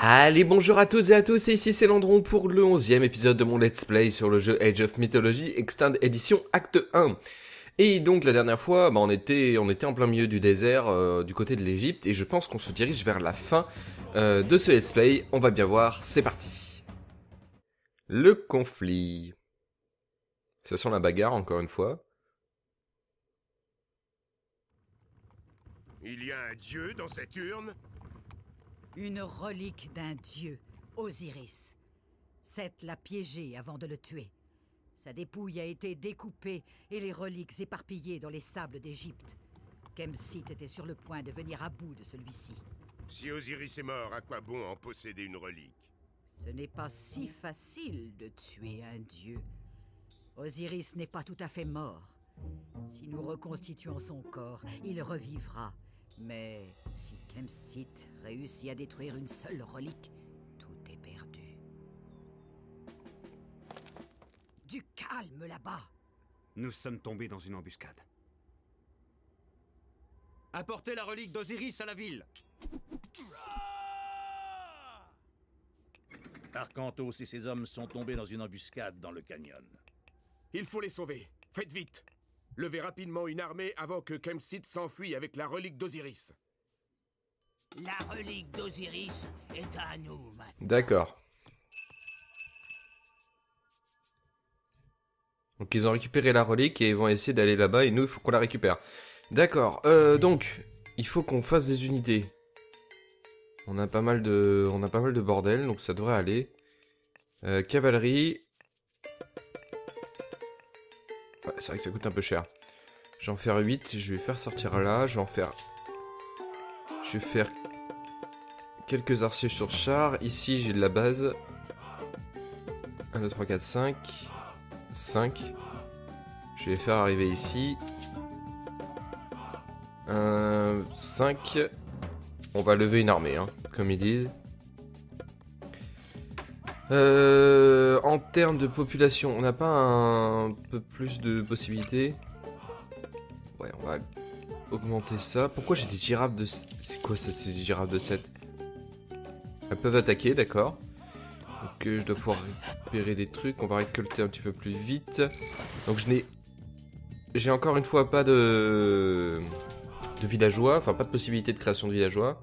Allez, bonjour à toutes et à tous, et ici c'est Landron pour le 11e épisode de mon Let's Play sur le jeu Age of Mythology Extend Edition Acte 1. Et donc la dernière fois, on était en plein milieu du désert, du côté de l'Égypte, et je pense qu'on se dirige vers la fin de ce Let's Play. On va bien voir, c'est parti. Le conflit. Ça sent la bagarre encore une fois. Il y a un dieu dans cette urne? Une relique d'un dieu, Osiris. Seth l'a piégé avant de le tuer. Sa dépouille a été découpée et les reliques éparpillées dans les sables d'Égypte. Kemsit était sur le point de venir à bout de celui-ci. Si Osiris est mort, à quoi bon en posséder une relique? Ce n'est pas si facile de tuer un dieu. Osiris n'est pas tout à fait mort. Si nous reconstituons son corps, il revivra. Mais si Kemsit réussit à détruire une seule relique, tout est perdu. Du calme là-bas! Nous sommes tombés dans une embuscade. Apportez la relique d'Osiris à la ville! Arcantos et ses hommes sont tombés dans une embuscade dans le canyon. Il faut les sauver. Faites vite. Levez rapidement une armée avant que Kemsit s'enfuie avec la relique d'Osiris. La relique d'Osiris est à nous maintenant. D'accord. Donc ils ont récupéré la relique et ils vont essayer d'aller là-bas et nous il faut qu'on la récupère. D'accord, donc il faut qu'on fasse des unités. On a pas mal de bordel, donc ça devrait aller. Cavalerie. Ouais, c'est vrai que ça coûte un peu cher. Je vais en faire 8, je vais faire sortir là, je vais faire quelques archers sur char. Ici j'ai de la base. 1, 2, 3, 4, 5. 5. Je vais les faire arriver ici. 5. On va lever une armée, hein, comme ils disent. En termes de population, on n'a pas un peu plus de possibilités? Ouais, on va augmenter ça. Pourquoi j'ai des girafes de... C'est quoi ça, ces girafes de 7? Elles peuvent attaquer, d'accord. Donc je dois pouvoir récupérer des trucs. On va récolter un petit peu plus vite. Donc j'ai encore une fois pas de villageois. Enfin, pas de possibilité de création de villageois.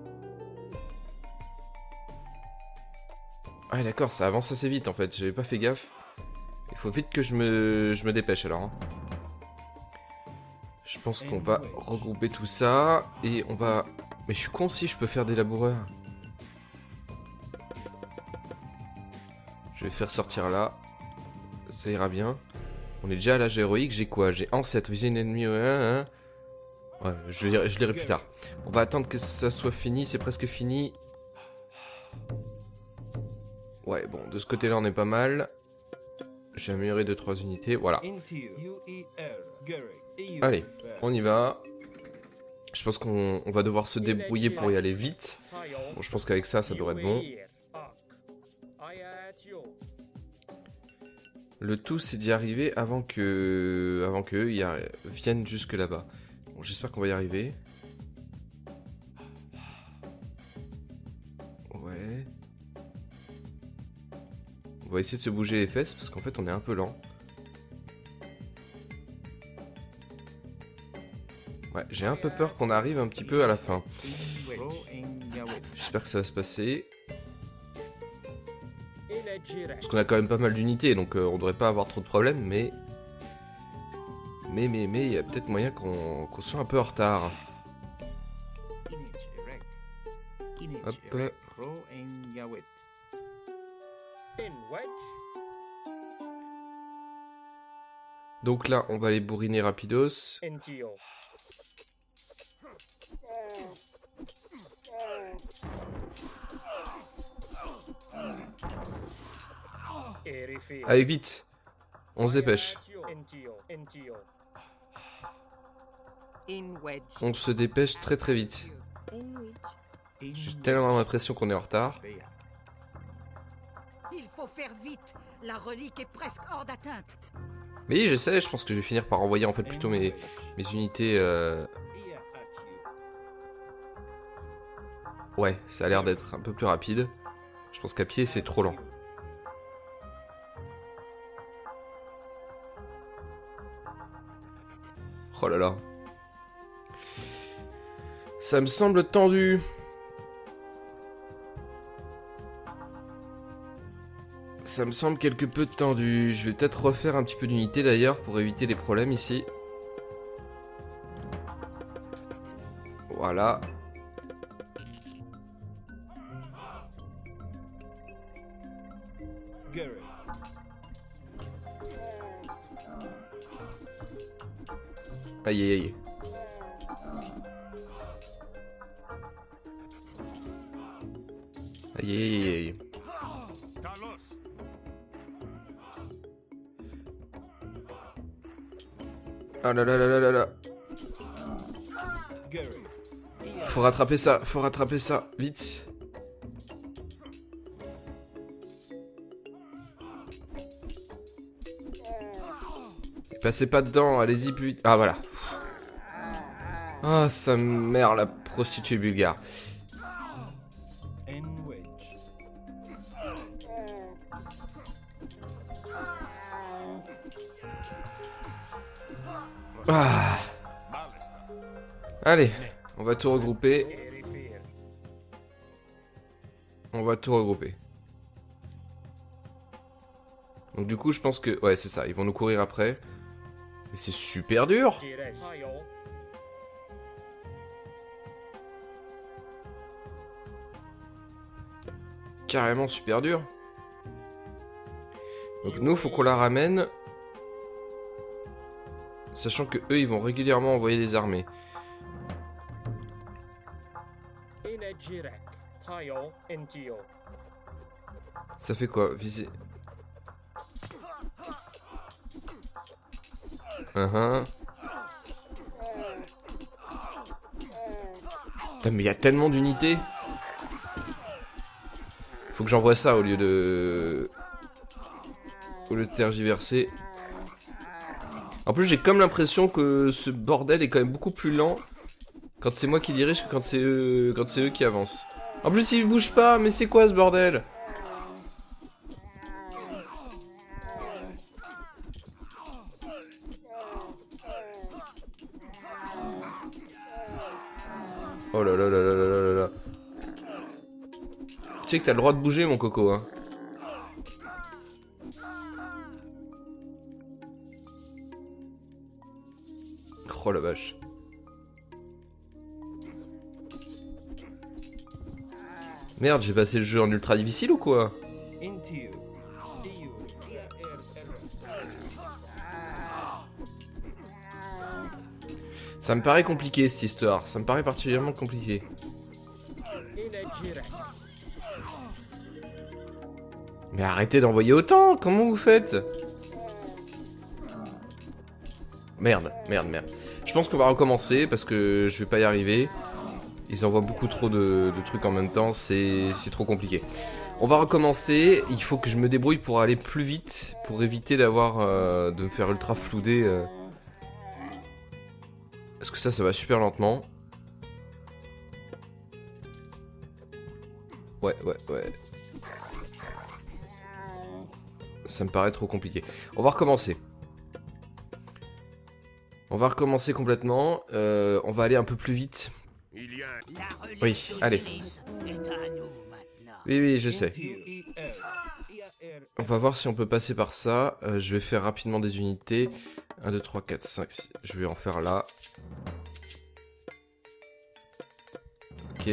Ah d'accord, ça avance assez vite en fait, j'avais pas fait gaffe. Il faut vite que je me dépêche alors. Hein. Je pense qu'on va regrouper tout ça et on va... Mais je suis con si je peux faire des laboureurs. Je vais faire sortir là. Ça ira bien. On est déjà à l'âge héroïque, j'ai quoi? J'ai ancêtre, viser un ennemi... Ouais, je lirai plus tard. On va attendre que ça soit fini, c'est presque fini. Ouais, bon, de ce côté-là, on est pas mal. J'ai amélioré 2-3 unités, voilà. Allez, on y va. Je pense qu'on va devoir se débrouiller pour y aller vite. Bon, je pense qu'avec ça, ça devrait être bon. Le tout, c'est d'y arriver avant qu'eux viennent jusque là-bas. Bon, j'espère qu'on va y arriver. Ouais. On va essayer de se bouger les fesses parce qu'en fait on est un peu lent. Ouais, j'ai un peu peur qu'on arrive un petit peu à la fin. J'espère que ça va se passer. Parce qu'on a quand même pas mal d'unités, donc on devrait pas avoir trop de problèmes, mais... il y a peut-être moyen qu'on soit un peu en retard. Hop. Donc là, on va les bourriner rapidos. Allez, vite. On se dépêche. On se dépêche très très vite. J'ai tellement l'impression qu'on est en retard. Il faut faire vite! La relique est presque hors d'atteinte! Mais je sais, je pense que je vais finir par envoyer en fait plutôt mes unités Ouais, ça a l'air d'être un peu plus rapide. Je pense qu'à pied, c'est trop lent. Oh là là. Ça me semble tendu. Ça me semble quelque peu tendu. Je vais peut-être refaire un petit peu d'unité d'ailleurs pour éviter les problèmes ici. Voilà. Aïe aïe aïe. Aïe aïe aïe aïe. Ah là là là là là là. Faut rattraper ça, vite. Passez pas dedans, allez-y plus vite. Ah voilà. Ah sa mère la prostituée bulgare. Ah. Allez, on va tout regrouper. On va tout regrouper. Donc du coup je pense que... Ouais c'est ça, ils vont nous courir après. Et c'est super dur. Carrément super dur. Donc nous faut qu'on la ramène. Sachant que eux ils vont régulièrement envoyer des armées. Ça fait quoi? Viser. Putain, mais il y a tellement d'unités. Faut que j'envoie ça au lieu de tergiverser. En plus j'ai comme l'impression que ce bordel est quand même beaucoup plus lent quand c'est moi qui dirige que quand c'est eux qui avancent. En plus ils bougent pas, mais c'est quoi ce bordel? Oh là là là là là là là. Tu sais que t'as le droit de bouger mon coco hein. Oh la vache. Merde, j'ai passé le jeu en ultra difficile ou quoi? Ça me paraît compliqué cette histoire, ça me paraît particulièrement compliqué. Mais arrêtez d'envoyer autant, comment vous faites? Merde, merde, merde. Je pense qu'on va recommencer parce que je vais pas y arriver. Ils envoient beaucoup trop de trucs en même temps, c'est trop compliqué. On va recommencer, il faut que je me débrouille pour aller plus vite, pour éviter d'avoir de me faire ultra flouder. Parce que ça va super lentement. Ouais. Ça me paraît trop compliqué. On va recommencer. On va recommencer complètement. On va aller un peu plus vite. Oui, allez. Oui, je sais. On va voir si on peut passer par ça. Je vais faire rapidement des unités. 1, 2, 3, 4, 5, 6. Je vais en faire là. Ok.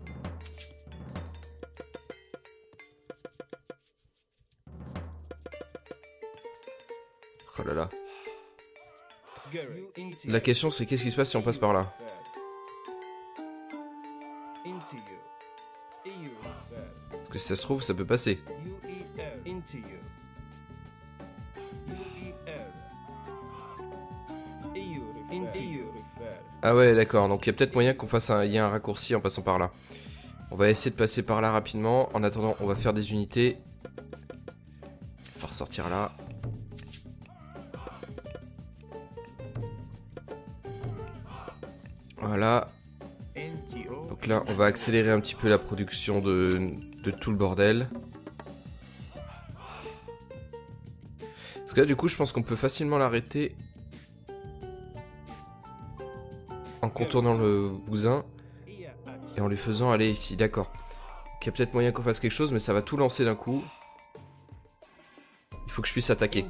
Oh là là. La question c'est qu'est-ce qui se passe si on passe par là? Parce que si ça se trouve ça peut passer. Ah ouais d'accord, donc il y a peut-être moyen qu'on fasse il y a un raccourci en passant par là. On va essayer de passer par là rapidement. En attendant on va faire des unités. On va ressortir là. Voilà. Donc là, on va accélérer un petit peu la production de tout le bordel. Parce que là, du coup, je pense qu'on peut facilement l'arrêter en contournant le bousin et en lui faisant aller ici. D'accord. Il y a peut-être moyen qu'on fasse quelque chose, mais ça va tout lancer d'un coup. Il faut que je puisse attaquer.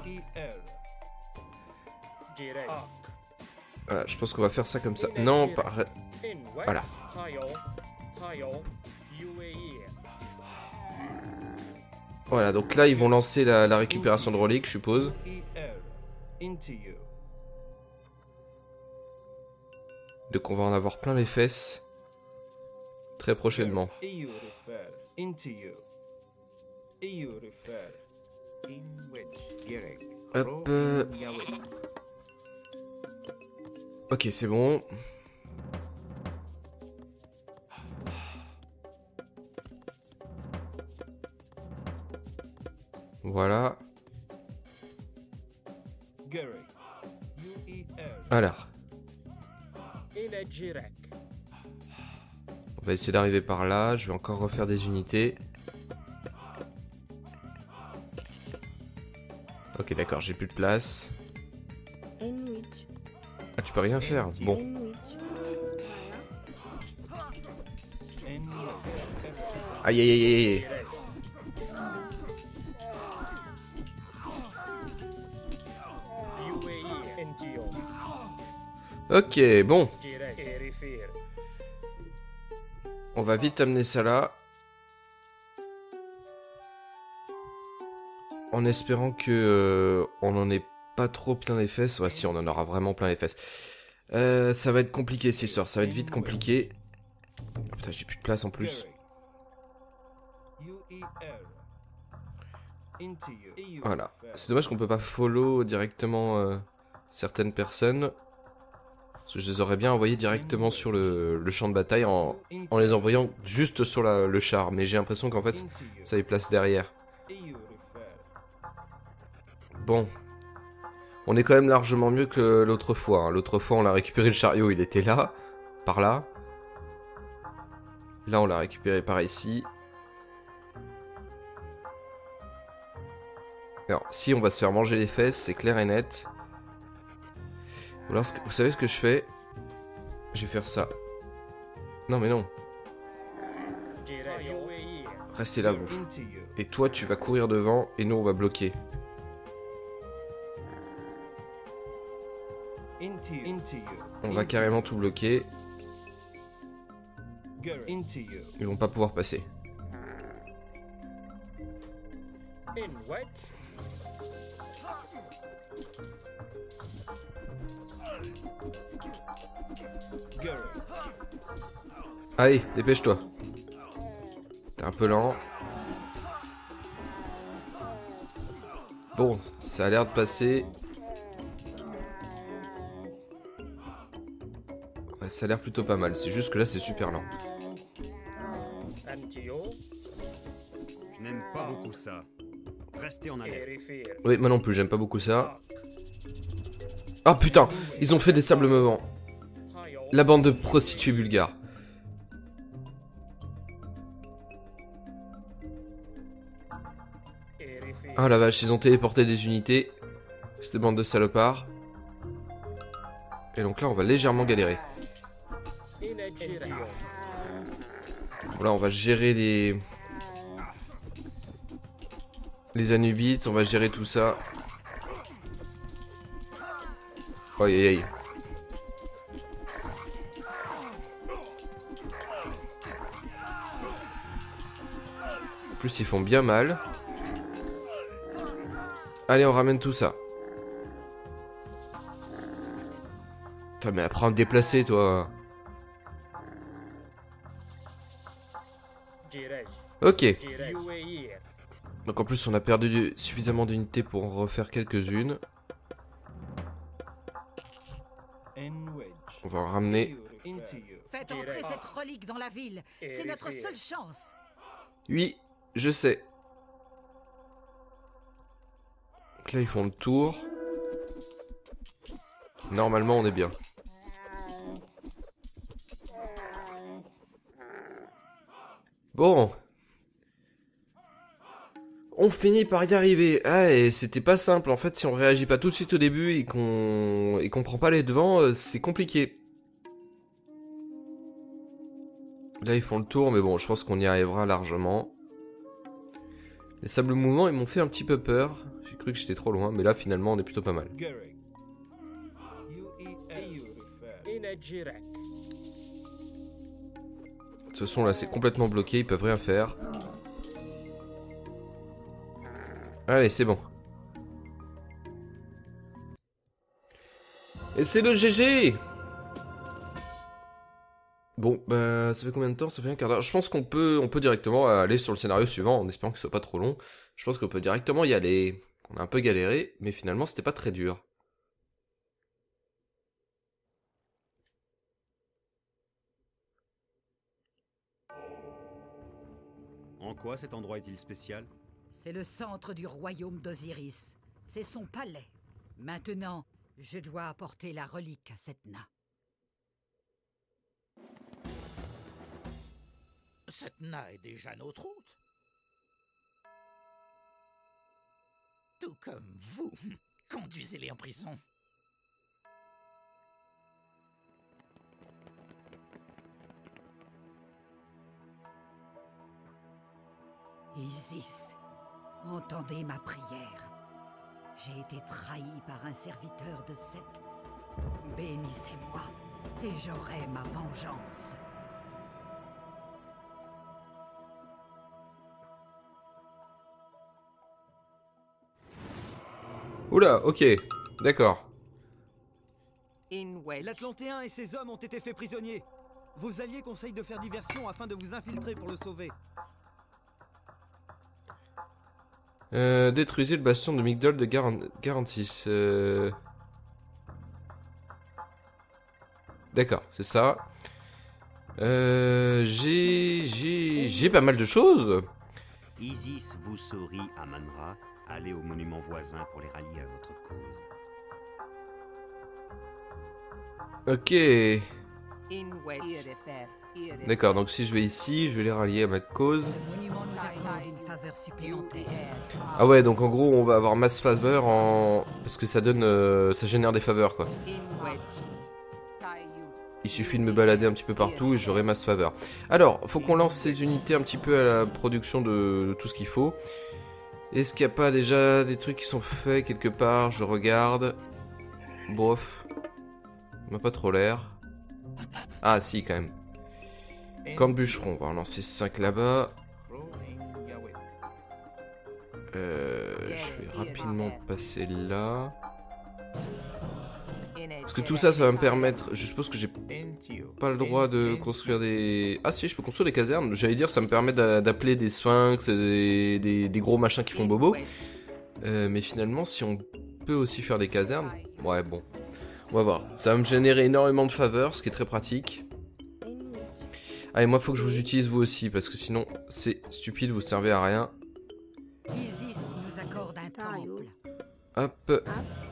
Voilà, je pense qu'on va faire ça comme ça. Non, pas... Voilà. Voilà, donc là, ils vont lancer la récupération de reliques, je suppose. Donc on va en avoir plein les fesses. Très prochainement. Hop. Ok, c'est bon. Voilà. Alors. On va essayer d'arriver par là. Je vais encore refaire des unités. Ok, d'accord, j'ai plus de place. Ah, tu peux rien faire. Bon. Aïe aïe aïe aïe. Ok, bon. On va vite amener ça là. En espérant que on en ait pas trop plein les fesses. Ouais, si, on en aura vraiment plein les fesses. Ça va être compliqué cette histoire, ça va être vite compliqué. Oh, putain, j'ai plus de place en plus. Voilà. C'est dommage qu'on peut pas follow directement certaines personnes. Parce que je les aurais bien envoyés directement sur le champ de bataille en les envoyant juste sur le char. Mais j'ai l'impression qu'en fait, ça les place derrière. Bon. On est quand même largement mieux que l'autre fois. Hein. L'autre fois, on l'a récupéré le chariot, il était là. Par là. Là, on l'a récupéré par ici. Alors, si on va se faire manger les fesses, c'est clair et net. Ou alors, vous savez ce que je fais? Je vais faire ça. Non, mais non. Restez là, vous. Et toi, tu vas courir devant, et nous, on va bloquer. On va carrément tout bloquer. Ils vont pas pouvoir passer. Allez, dépêche-toi. T'es un peu lent. Bon, ça a l'air de passer. Ouais, ça a l'air plutôt pas mal. C'est juste que là, c'est super lent. Je n'aime pas beaucoup ça. Restez en alerte. Oui, moi non plus, j'aime pas beaucoup ça. Ah putain, ils ont fait des sables mouvants. La bande de prostituées bulgares. Ah la vache, ils ont téléporté des unités. Cette bande de salopards. Et donc là, on va légèrement galérer. Voilà, on va gérer les Anubites, on va gérer tout ça. Aïe aïe aïe. En plus, ils font bien mal. Allez, on ramène tout ça. Putain, mais apprends à te déplacer, toi. Ok. Donc en plus, on a perdu suffisamment d'unités pour en refaire quelques-unes. On va en ramener. Faites entrer cette relique dans la ville. C'est notre seule chance. Oui, je sais. Donc là, ils font le tour. Normalement, on est bien. Bon. On finit par y arriver. Ah, et c'était pas simple. En fait, si on réagit pas tout de suite au début et qu'on prend pas les devants, c'est compliqué. Là, ils font le tour, mais bon, je pense qu'on y arrivera largement. Les sables mouvants, ils m'ont fait un petit peu peur. J'ai cru que j'étais trop loin, mais là, finalement, on est plutôt pas mal. De toute façon, là, c'est complètement bloqué, ils peuvent rien faire. Allez, c'est bon. Et c'est le GG! Bon, bah, ça fait combien de temps? Ça fait un quart d'heure. Je pense qu'on peut directement aller sur le scénario suivant, en espérant que ce soit pas trop long. Je pense qu'on peut directement y aller. On a un peu galéré, mais finalement, c'était pas très dur. En quoi cet endroit est-il spécial? C'est le centre du royaume d'Osiris. C'est son palais. Maintenant, je dois apporter la relique à Setna. Setna est déjà notre hôte. Tout comme vous. Conduisez-les en prison. Isis, entendez ma prière. J'ai été trahi par un serviteur de Seth. Bénissez-moi, et j'aurai ma vengeance. Oula, ok, d'accord. L'Atlantéen et ses hommes ont été faits prisonniers. Vos alliés conseillent de faire diversion afin de vous infiltrer pour le sauver. Détruisez le bastion de Migdol de 46. D'accord, c'est ça. J'ai pas mal de choses. Isis vous sourit à Manra. Allez au monument voisin pour les rallier à votre cause. Ok. D'accord, donc si je vais ici, je vais les rallier à ma cause. Ce monument nous accorde une faveur supplémentaire. Ah ouais, donc en gros, on va avoir mass faveur en... Parce que ça donne... ça génère des faveurs, quoi. Il suffit de me balader un petit peu partout et j'aurai mass faveur. Alors, faut qu'on lance ces unités un petit peu à la production de tout ce qu'il faut. Est-ce qu'il n'y a pas déjà des trucs qui sont faits quelque part? Je regarde. Bof. On n'a pas trop l'air. Ah si, quand même. Camp de bûcheron, on va en lancer 5 là-bas. Je vais rapidement passer là. Parce que tout ça, ça va me permettre... Je suppose que j'ai pas le droit de construire des... Ah si, je peux construire des casernes. J'allais dire, ça me permet d'appeler des sphinx, des gros machins qui font bobo. Mais finalement, si on peut aussi faire des casernes... Ouais, bon. On va voir. Ça va me générer énormément de faveurs, ce qui est très pratique. Ah, et moi, faut que je vous utilise vous aussi, parce que sinon, c'est stupide, vous servez à rien. Isis nous accorde un temple. Hop.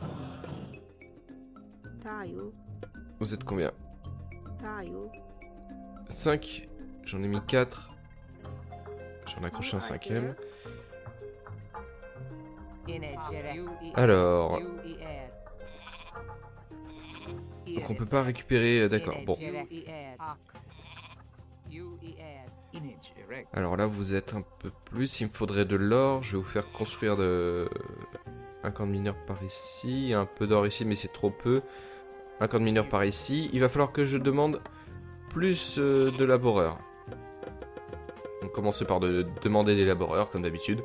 Vous êtes combien? 5. J'en ai mis 4. J'en ai accroché un 5ème. Alors... Donc on peut pas récupérer... D'accord, bon. Alors là, vous êtes un peu plus. Il me faudrait de l'or. Je vais vous faire construire un camp de mineurs par ici. Un peu d'or ici, mais c'est trop peu. Un camp de mineurs par ici. Il va falloir que je demande plus de laboreurs. Donc commencer par demander des laboreurs, comme d'habitude.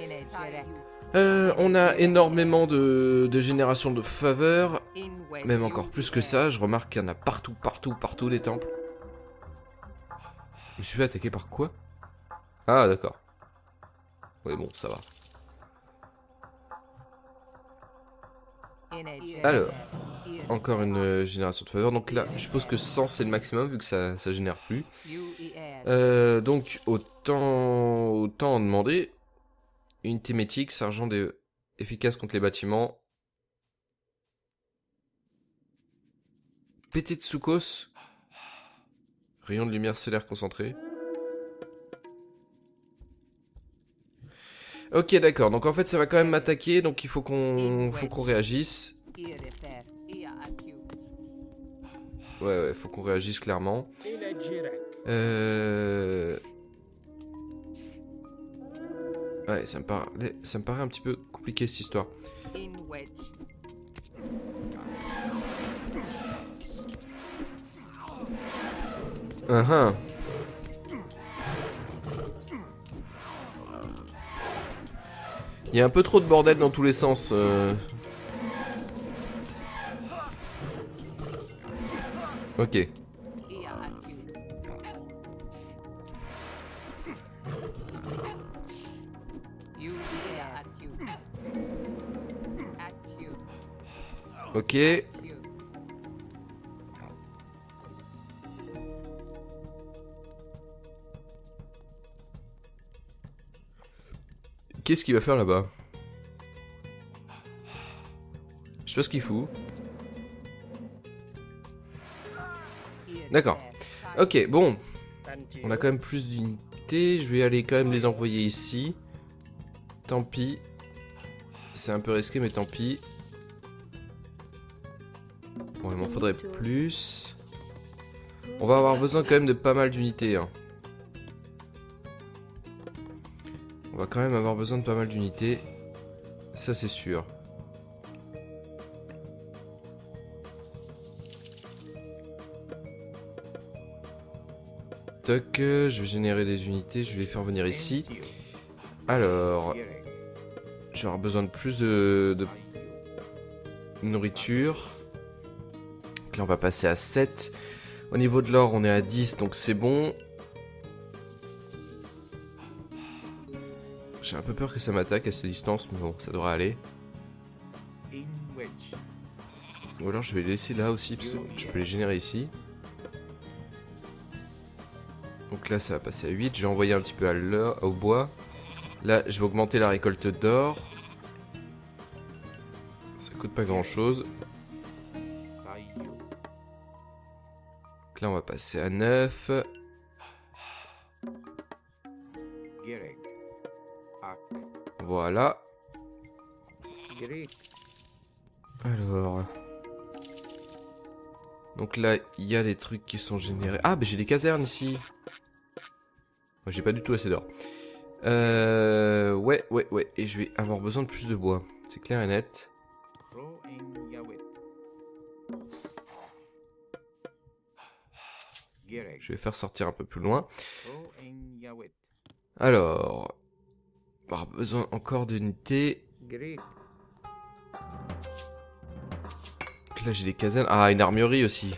On a énormément de génération de faveurs. Même encore plus que ça. Je remarque qu'il y en a partout, partout des temples. Je me suis fait attaquer par quoi? Ah, d'accord. Oui, bon, ça va. Alors, encore une génération de faveurs. Donc là, je suppose que 100 c'est le maximum vu que ça génère plus. Donc, autant en demander. Unité métique, sergent efficace contre les bâtiments. Pété de Soukos. Rayon de lumière stellaire concentré. Ok, d'accord. Donc en fait, ça va quand même m'attaquer, donc il faut qu'on réagisse. Ouais, faut qu'on réagisse clairement. Ouais, ça me paraît un petit peu compliqué cette histoire. Il y a un peu trop de bordel dans tous les sens. Ok. Ok. Qu'est-ce qu'il va faire là-bas? Je sais pas ce qu'il fout. D'accord. Ok, bon. On a quand même plus d'unités. Je vais aller quand même les envoyer ici. Tant pis. C'est un peu risqué, mais tant pis. Bon, il m'en faudrait plus. On va avoir besoin quand même de pas mal d'unités. Hein. On va quand même avoir besoin de pas mal d'unités. Ça, c'est sûr. Toc, je vais générer des unités. Je vais les faire venir ici. Alors... je vais avoir besoin de plus de nourriture. Donc là, on va passer à 7. Au niveau de l'or, on est à 10, donc c'est bon. J'ai un peu peur que ça m'attaque à cette distance, mais bon, ça devrait aller. Ou alors je vais les laisser là aussi, parce que je peux les générer ici. Donc là, ça va passer à 8. Je vais envoyer un petit peu au bois. Là, je vais augmenter la récolte d'or. Ça coûte pas grand chose. Donc là, on va passer à 9. Voilà. Alors. Donc là, il y a des trucs qui sont générés. Ah, mais j'ai des casernes ici. Moi, j'ai pas du tout assez d'or. Ouais. Et je vais avoir besoin de plus de bois. C'est clair et net. Je vais faire sortir un peu plus loin. Alors... on va avoir besoin encore d'unités. Là, j'ai des casernes. Ah, une armurerie aussi.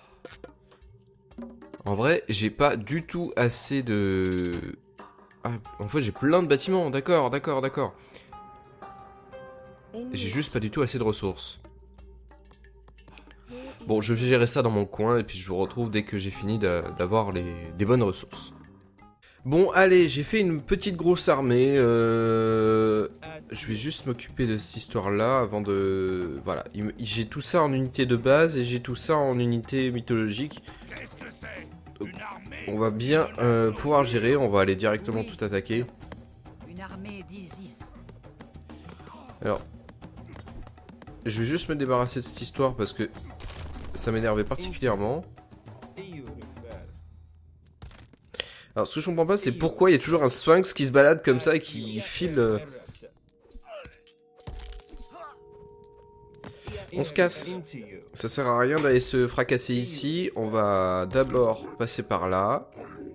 En vrai, j'ai pas du tout assez de... ah, en fait, j'ai plein de bâtiments. D'accord. J'ai juste pas du tout assez de ressources. Bon, je vais gérer ça dans mon coin et puis je vous retrouve dès que j'ai fini d'avoir des bonnes ressources. Bon, allez, j'ai fait une petite grosse armée. Je vais juste m'occuper de cette histoire-là avant de... voilà, j'ai tout ça en unité de base et j'ai tout ça en unité mythologique. Donc, on va bien pouvoir gérer. On va aller directement tout attaquer. Une armée d'Isis. Alors, je vais juste me débarrasser de cette histoire parce que ça m'énervait particulièrement. Alors, ce que je comprends pas, c'est pourquoi il y a toujours un sphinx qui se balade comme ça et qui file... On se casse. Ça sert à rien d'aller se fracasser ici. On va d'abord passer par là.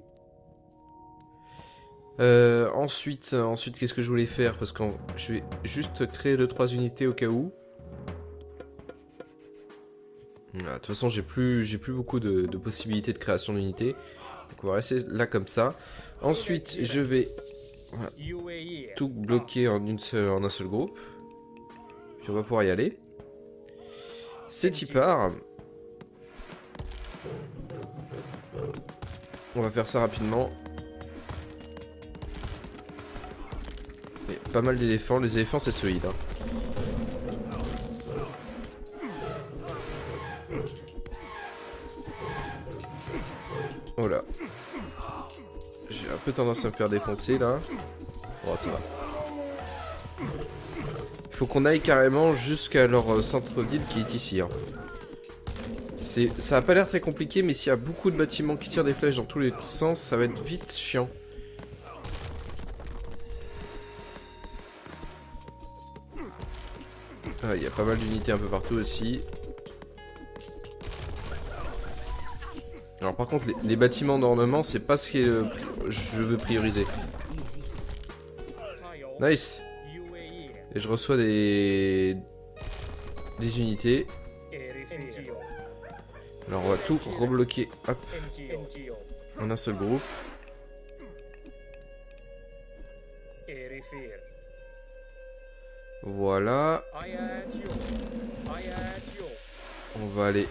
Ensuite, qu'est-ce que je voulais faire? Parce que je vais juste créer 2-3 unités au cas où. De toute façon, j'ai plus beaucoup de possibilités de création d'unités. Donc on va rester là comme ça. Ensuite, je vais tout bloquer en un seul groupe. Puis on va pouvoir y aller. C'est y part. On va faire ça rapidement. Et pas mal d'éléphants. Les éléphants, c'est solide. Hein. Oh là. J'ai un peu tendance à me faire défoncer là. Oh, ça va. Il faut qu'on aille carrément jusqu'à leur centre-ville qui est ici. Hein. Ça a pas l'air très compliqué, mais s'il y a beaucoup de bâtiments qui tirent des flèches dans tous les sens, ça va être vite chiant. Ah, il y a pas mal d'unités un peu partout aussi. Alors par contre, les bâtiments d'ornement, c'est pas ce que je veux prioriser. Nice. Et je reçois des unités. Alors on va tout rebloquer, hop, en un seul groupe. Voilà. On va aller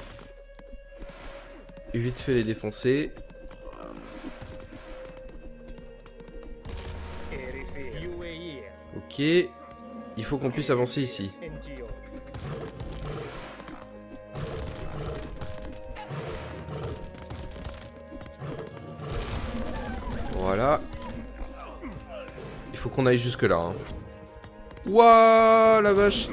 vite fait les défoncer. Ok. Il faut qu'on puisse avancer ici. Voilà. Il faut qu'on aille jusque là. Hein. Wouah, la vache.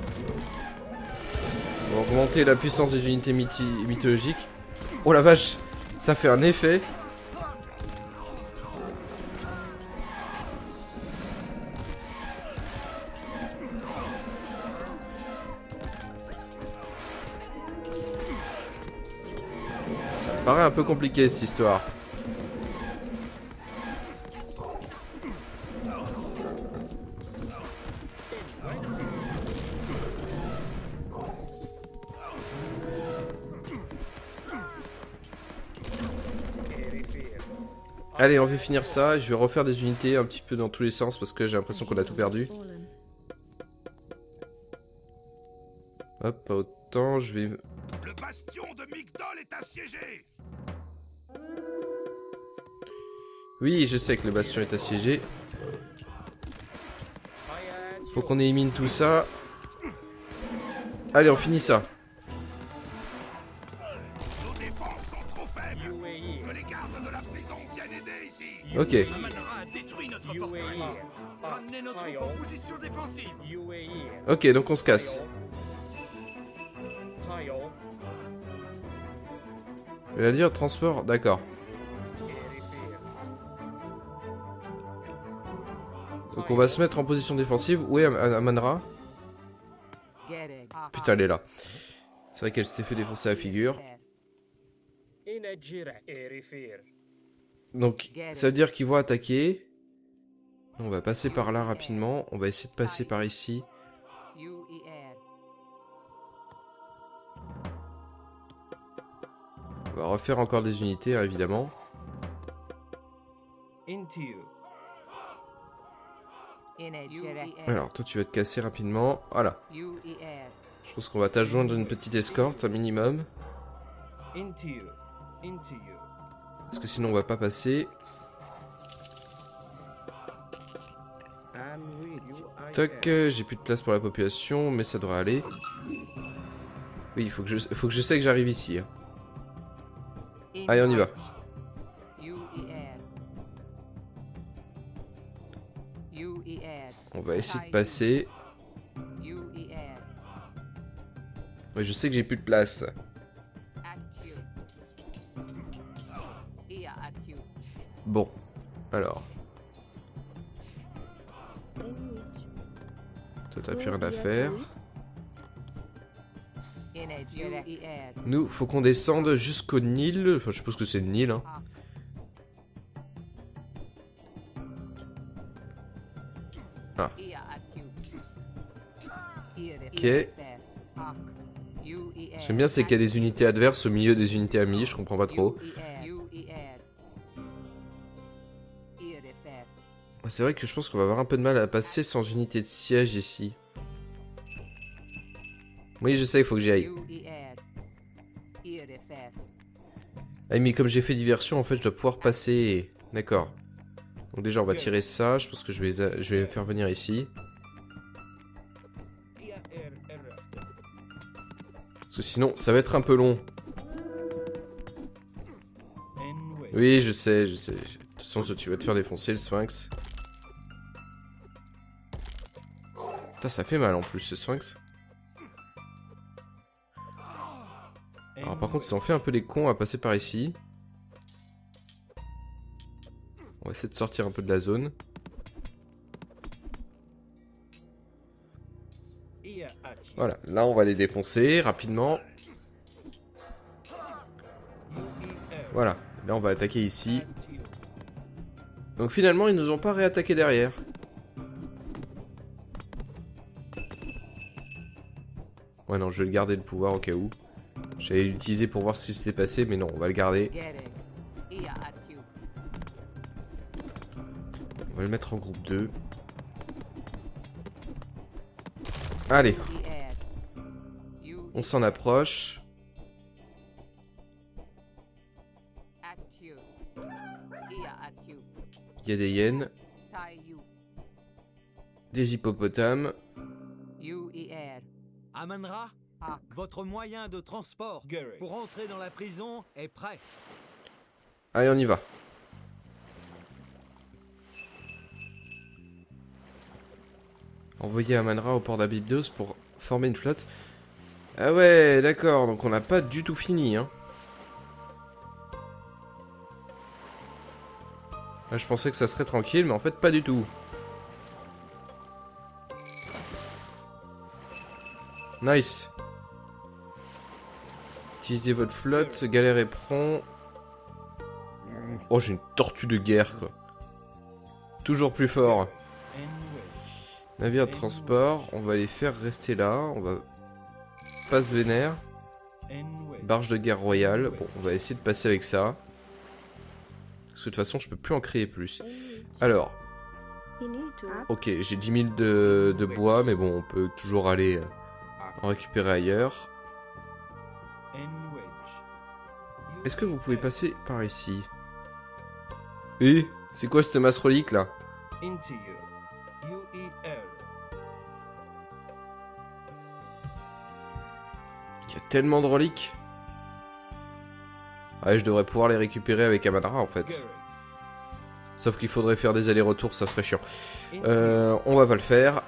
On va augmenter la puissance des unités mythologiques. Oh la vache, ça fait un effet. Ça me paraît un peu compliqué cette histoire. Allez, on va finir ça. Je vais refaire des unités un petit peu dans tous les sens parce que j'ai l'impression qu'on a tout perdu. Hop, pas autant. Je vais... Le bastion de Mygdol est assiégé. Oui, je sais que le bastion est assiégé. Faut qu'on élimine tout ça. Allez, on finit ça. Nos défenses sont trop faibles. Que les gardes de la prison viennent aider ici. Ok. Amanra a détruit notre forteresse. Ramenez nos troupes en position défensive. Ok, donc on se casse. Il va dire transport, d'accord. Donc on va se mettre en position défensive. Où est Amanra? Putain, elle est là. C'est vrai qu'elle s'était fait défoncer la figure. Donc ça veut dire qu'ils vont attaquer. On va passer par là rapidement. On va essayer de passer par ici. On va refaire encore des unités, hein, évidemment. Alors, toi, tu vas te casser rapidement. Voilà. Je pense qu'on va t'adjoindre une petite escorte, un minimum. Parce que sinon, on va pas passer. Toc, j'ai plus de place pour la population, mais ça devrait aller. Oui, il faut que je sais que j'arrive ici. Hein. Allez, on y va. On va essayer de passer. Ouais, je sais que j'ai plus de place. Bon, alors. Toi, t'as plus rien à faire. Nous, faut qu'on descende jusqu'au Nil. Enfin, je suppose que c'est le Nil. Hein. Ah. Ok. J'aime bien, c'est qu'il y a des unités adverses au milieu des unités amies. Je comprends pas trop. C'est vrai que je pense qu'on va avoir un peu de mal à passer sans unité de siège ici. Oui, je sais, il faut que j'y aille. Ah, mais comme j'ai fait diversion, en fait, je dois pouvoir passer. D'accord. Donc déjà, on va tirer ça. Je pense que je vais faire venir ici. Parce que sinon, ça va être un peu long. Oui, je sais, je sais. De toute façon, tu vas te faire défoncer, le Sphinx. Putain, ça fait mal en plus ce sphinx. Alors par contre ils ont fait un peu les cons à passer par ici. On va essayer de sortir un peu de la zone. Voilà, là on va les défoncer rapidement. Voilà, là on va attaquer ici. Donc finalement ils nous ont pas réattaqué derrière. Ouais non, je vais le garder le pouvoir au cas où. J'allais l'utiliser pour voir ce qui s'était passé, mais non, on va le garder. On va le mettre en groupe 2. Allez. On s'en approche. Il y a des hyènes. Des hippopotames. Aman-Ra, votre moyen de transport pour entrer dans la prison est prêt. Allez, on y va. Envoyer Aman-Ra au port d'Abydos pour former une flotte. Ah ouais, d'accord, donc on n'a pas du tout fini, hein. Là, je pensais que ça serait tranquille, mais en fait, pas du tout. Nice. Utilisez votre flotte, galère et prompt. Oh, j'ai une tortue de guerre, quoi. Toujours plus fort. Navire de transport, on va les faire rester là. On va pas se vénère. Barge de guerre royale. Bon, on va essayer de passer avec ça. Parce que de toute façon, je peux plus en créer plus. Alors. Ok, j'ai 10 000 de bois, mais bon, on peut toujours aller en récupérer ailleurs. Est-ce que vous pouvez passer par ici? Eh, c'est quoi cette masse relique là? Il y a tellement de reliques. Ouais, je devrais pouvoir les récupérer avec Aman-Ra en fait. Sauf qu'il faudrait faire des allers-retours, ça serait chiant. On va pas le faire.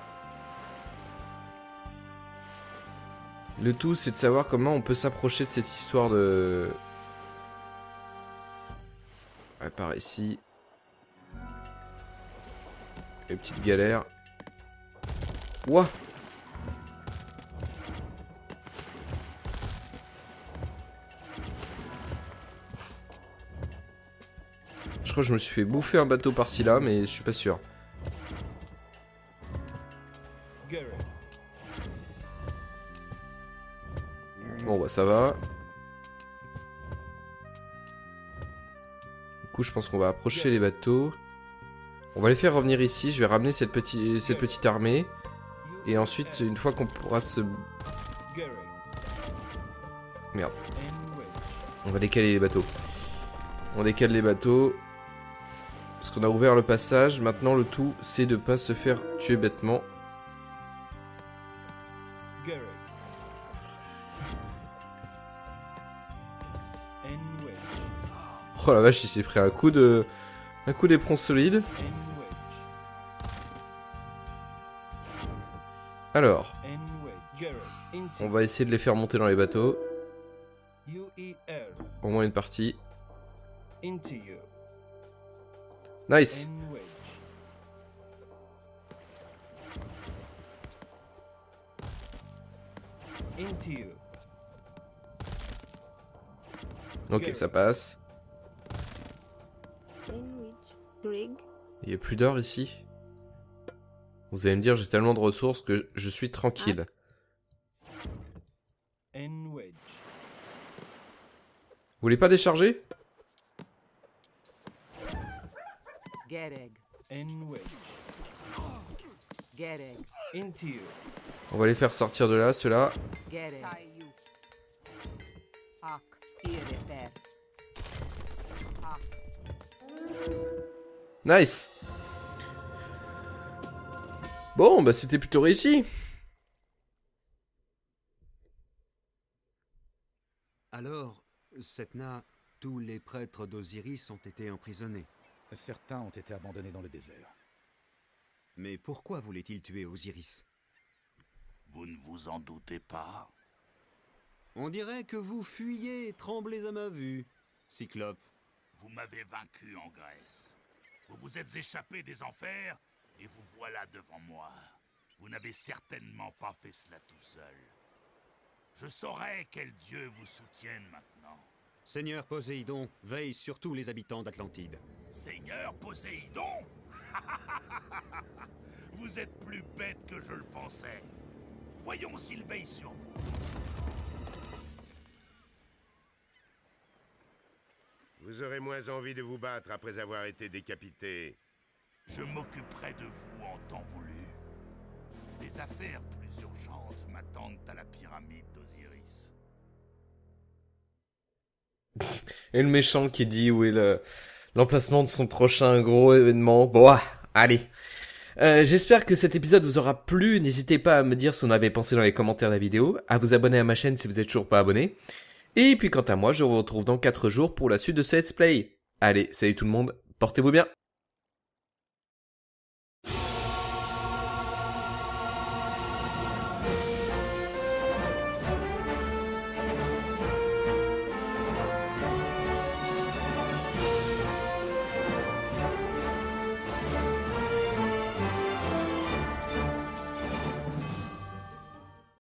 Le tout, c'est de savoir comment on peut s'approcher de cette histoire de... Ouais, par ici. Les petites galères. Ouah! Je crois que je me suis fait bouffer un bateau par-ci là, mais je suis pas sûr. Bon bah ça va. Du coup je pense qu'on va approcher les bateaux. On va les faire revenir ici, je vais ramener cette petite armée. Et ensuite une fois qu'on pourra se... Merde. On va décaler les bateaux. On décale les bateaux. Parce qu'on a ouvert le passage. Maintenant le tout c'est de pas se faire tuer bêtement. Oh la vache, il s'est pris un coup d'éperon solide. Alors, on va essayer de les faire monter dans les bateaux. Au moins une partie. Nice. Ok, ça passe. Il n'y a plus d'or ici. Vous allez me dire, j'ai tellement de ressources que je suis tranquille. Vous voulez pas décharger? On va les faire sortir de là, ceux-là. Nice. Bon, bah c'était plutôt réussi. Alors, Setna, tous les prêtres d'Osiris ont été emprisonnés. Certains ont été abandonnés dans le désert. Mais pourquoi voulait-il tuer Osiris? Vous ne vous en doutez pas? On dirait que vous fuyez et tremblez à ma vue, Cyclope. Vous m'avez vaincu en Grèce. Vous vous êtes échappé des enfers et vous voilà devant moi. Vous n'avez certainement pas fait cela tout seul. Je saurai quel dieu vous soutienne maintenant. Seigneur Poséidon, veille sur tous les habitants d'Atlantide. Seigneur Poséidon? Vous êtes plus bête que je le pensais. Voyons s'il veille sur vous. Vous aurez moins envie de vous battre après avoir été décapité. Je m'occuperai de vous en temps voulu. Les affaires plus urgentes m'attendent à la pyramide d'Osiris. Et le méchant qui dit où est l'emplacement de son prochain gros événement. Bon, allez. J'espère que cet épisode vous aura plu. N'hésitez pas à me dire ce qu'on avait pensé dans les commentaires de la vidéo, à vous abonner à ma chaîne si vous êtes toujours pas abonné. Et puis quant à moi, je vous retrouve dans 4 jours pour la suite de ce let's play. Allez, salut tout le monde, portez-vous bien.